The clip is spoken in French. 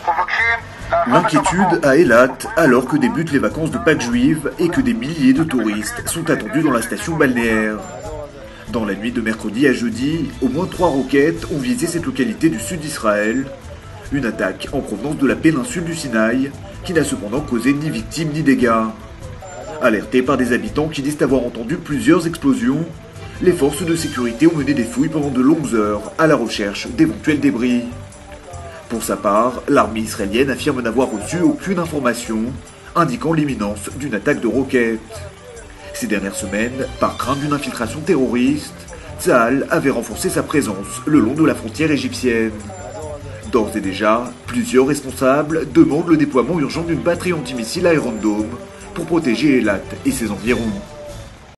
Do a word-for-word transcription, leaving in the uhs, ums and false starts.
L'inquiétude à Eilat alors que débutent les vacances de Pâques juives et que des milliers de touristes sont attendus dans la station balnéaire. Dans la nuit de mercredi à jeudi, au moins trois roquettes ont visé cette localité du sud d'Israël. Une attaque en provenance de la péninsule du Sinaï, qui n'a cependant causé ni victimes ni dégâts. Alertés par des habitants qui disent avoir entendu plusieurs explosions, les forces de sécurité ont mené des fouilles pendant de longues heures à la recherche d'éventuels débris. Pour sa part, l'armée israélienne affirme n'avoir reçu aucune information indiquant l'imminence d'une attaque de roquettes. Ces dernières semaines, par crainte d'une infiltration terroriste, Tsahal avait renforcé sa présence le long de la frontière égyptienne. D'ores et déjà, plusieurs responsables demandent le déploiement urgent d'une batterie antimissile Iron Dome pour protéger Eilat et ses environs.